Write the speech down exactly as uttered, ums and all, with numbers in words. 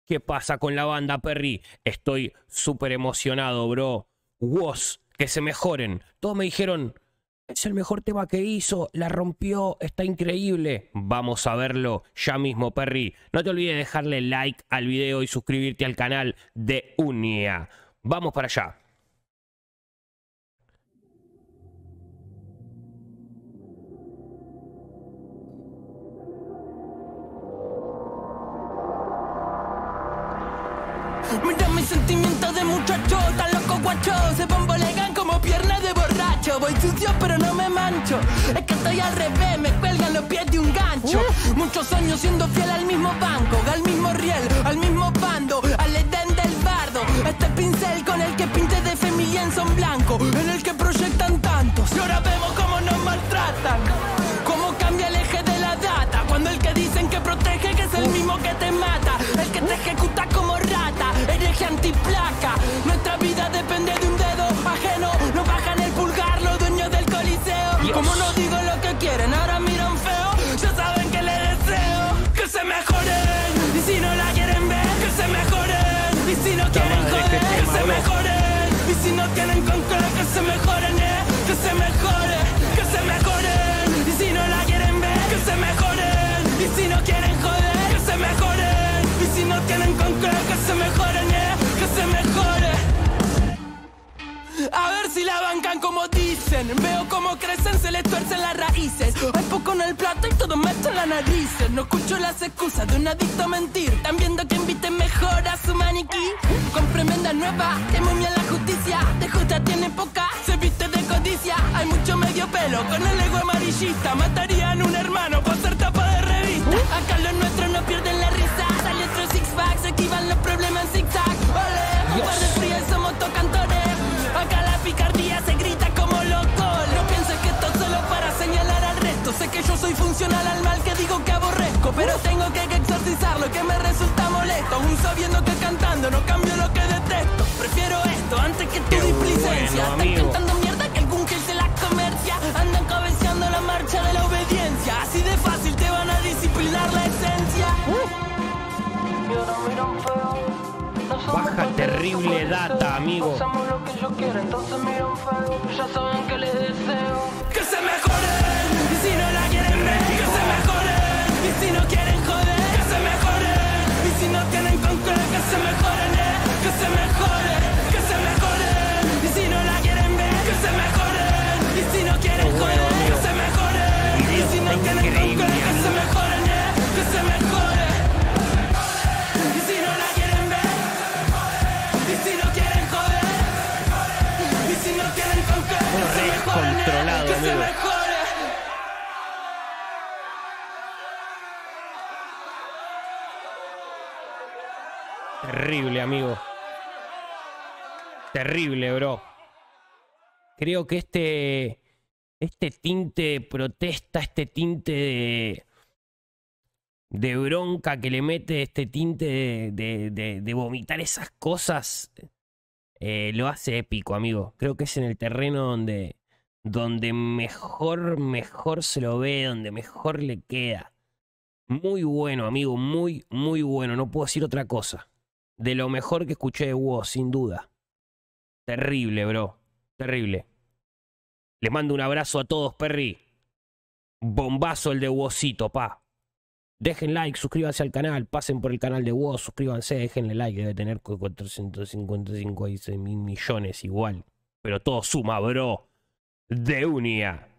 ¿Qué pasa con la banda, Perry? Estoy súper emocionado, bro. Woz, que se mejoren. Todos me dijeron, es el mejor tema que hizo, la rompió, está increíble. Vamos a verlo ya mismo, Perry. No te olvides de dejarle like al video y suscribirte al canal de Unia. Vamos para allá. Mira mis sentimientos de muchacho, tan loco guacho, se bombolegan como piernas de borracho. Voy sucio pero no me mancho, es que estoy al revés, me cuelgan los pies de un gancho. Muchos años siendo fiel al mismo banco, al mismo riel, al mismo bando, al Edén del bardo. Este pincel con el que pinté de fe mi lienzo en blanco, en el que proyectan tantos. Y ahora vemos cómo nos maltratan, cómo cambia el eje de la data. Cuando el que dicen que protege, que es el mismo que te mata, el que te ejecuta como rata, hereje antiplaca. Nuestra vida depende de un dedo ajeno, no bajan el pulgar los dueños del coliseo. Dios. Como no digo lo que quieren, ahora miran feo, ya saben que les deseo que se mejoren. Y si no la quieren ver, que se mejoren. Y si no quieren madre, joder, qué que tema, se bro. mejoren. Y si no tienen con qué, que se mejoren, eh. Que se mejore, que se mejoren. Y si no la quieren ver, que se mejoren. Y si no quieren joder, que se mejoren. Y si no tienen con qué, que se mejoren, eh. Que se mejore. A ver si la bancan como dicen. Veo cómo crecen, se les tuercen las raíces. Hay poco en el plato y todo me en la nariz. No escucho las excusas de un adicto a mentir. Están viendo que inviten mejor a su maniquí. Con tremenda nueva, que momia la justicia. De justa tiene poca, se viste de codicia. Hay mucho medio pelo con el ego amarillista. Matarían un hermano por ser tapa de revista. Acá los nuestros no pierden la risa. Sale otro six pack, se esquivan los problemas en zigzag. Ole, un par de frías somos tocantores. Acá la picardía se grita como loco. No pienses que esto es solo para señalar al resto. Sé que yo soy funcional al mal que digo que aborrezco, pero tengo que exorcizarlo, que me resulta molesto. Aún sabiendo que cantando no cambio lo que detesto. Prefiero esto antes que tu Qué displicencia. bueno, Están amigo. cantando mierda que algún que se la comercia. Andan cabeceando la marcha de la obediencia. Así de fácil te van a disciplinar la esencia. Y ahora miran feo. Baja terrible data, amigo. Hacemos lo que yo quiero, entonces miran feo. Ya saben que les deseo que se mejoren. Y si no la quieren ver, que se mejoren. Y si no quieren joder, que se mejoren. Y si no tienen con qué, que se mejoren, eh. Que se mejoren, que se mejoren. Y si no la quieren ver, que se mejoren. Y si no quieren Qué bueno, joder, que amigo. se mejoren. Y si no Está tienen con qué, increíble, que se mejoren, eh. Que se mejoren. Y si no la quieren ver, y si no quieren joder, y si no tienen con qué, que se mejoren, eh, Controlado, que se amigo. mejore. Terrible, amigo. Terrible, bro. Creo que este, este tinte de protesta, este tinte de, de bronca que le mete, este tinte de, de, de, de vomitar esas cosas, eh, lo hace épico, amigo. Creo que es en el terreno donde, donde mejor, mejor se lo ve, donde mejor le queda. Muy bueno, amigo, muy, muy bueno. No puedo decir otra cosa. De lo mejor que escuché de Woz, sin duda. Terrible, bro. Terrible. Les mando un abrazo a todos, Perry. Bombazo el de Wozito, pa. Dejen like, suscríbanse al canal, pasen por el canal de Woz, suscríbanse, déjenle like. Debe tener cuatrocientos cincuenta y cinco mil millones igual. Pero todo suma, bro. De Unia.